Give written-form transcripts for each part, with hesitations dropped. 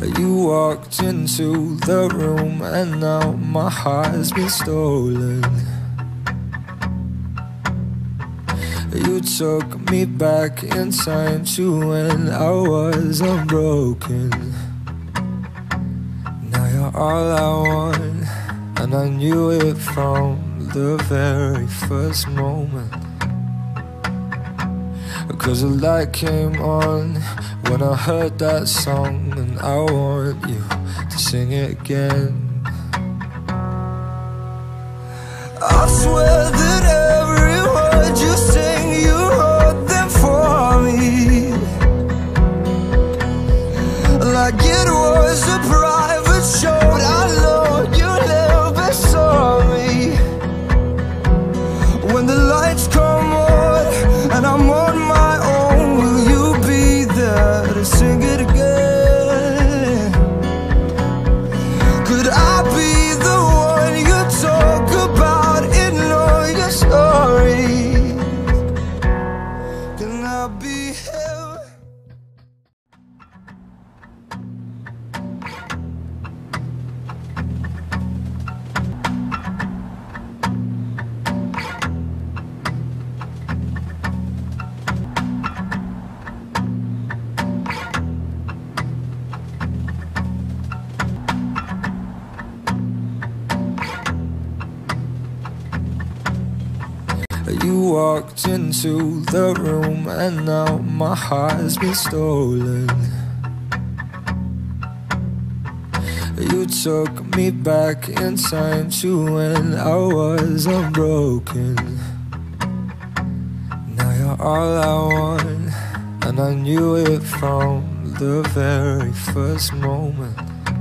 You walked into the room and now my heart has been stolen. You took me back in time to when I was unbroken. Now you're all I want, and I knew it from the very first moment. 'Cause the light came on when I heard that song, and I want you to sing it again. I swear that every word you sing, you wrote them for me, like it was a private show. I know you never saw me. When the lights come on and I'm on my own, will you be there to sing it again? Could I be the one you talk about in all your stories? Can I be him? You walked into the room and now my heart has been stolen. You took me back in time to when I was unbroken. Now you're all I want, and I knew it from the very first moment.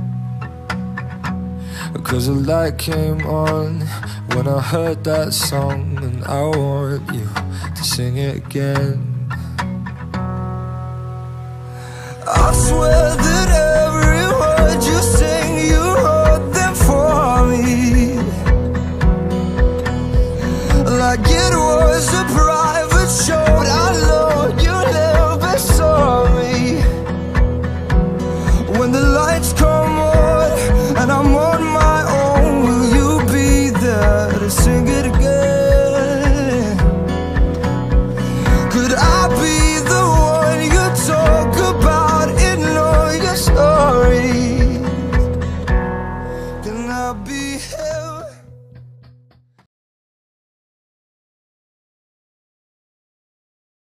'Cause the light came on when I heard that song, and I want you to sing it again. I swear that